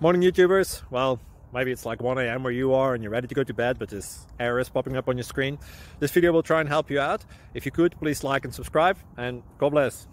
Morning YouTubers. Well, maybe it's like 1 a.m. where you are and you're ready to go to bed, but this error is popping up on your screen. This video will try and help you out. If you could, please like and subscribe, and God bless.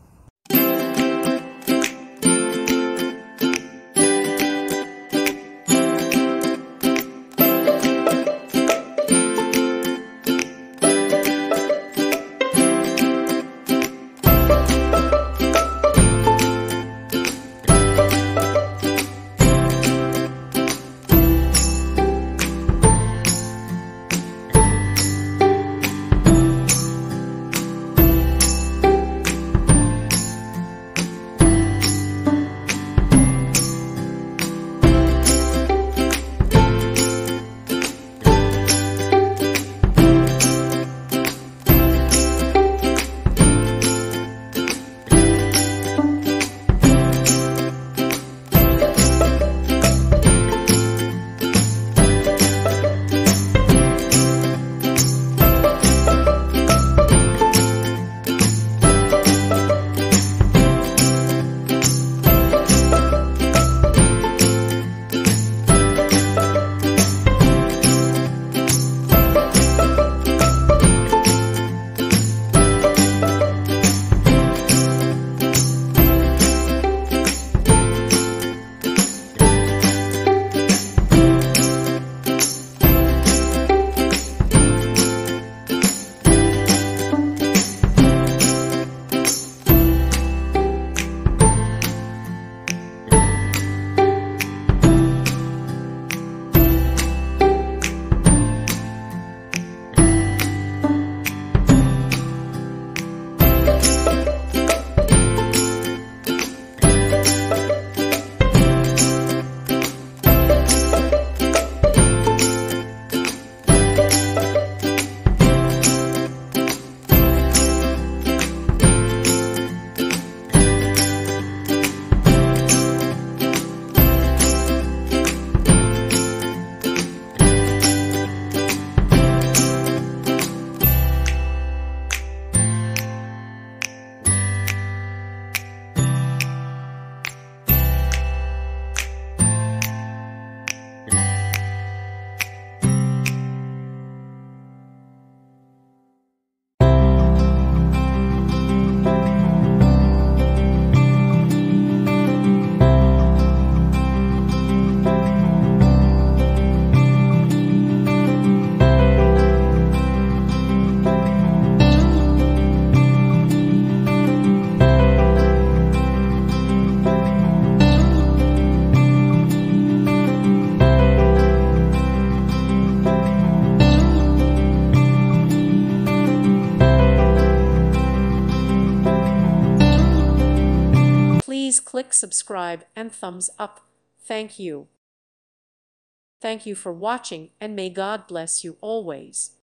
Please click subscribe and thumbs up. Thank you. Thank you for watching, and may God bless you always.